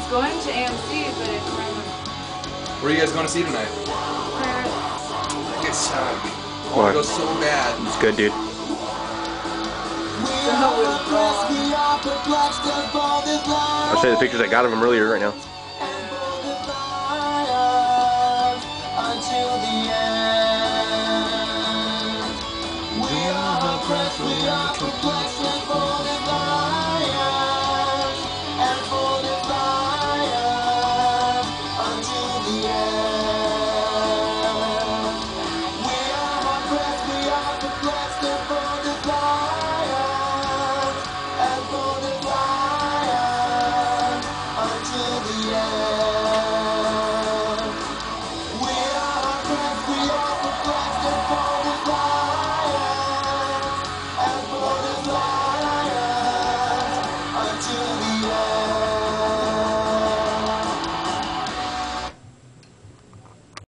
was going to AMC, but it's random. Where are you guys going to see tonight? It's I want to go so bad. It's good, dude. That was wrong. I'll show you the pictures I got of him earlier right now.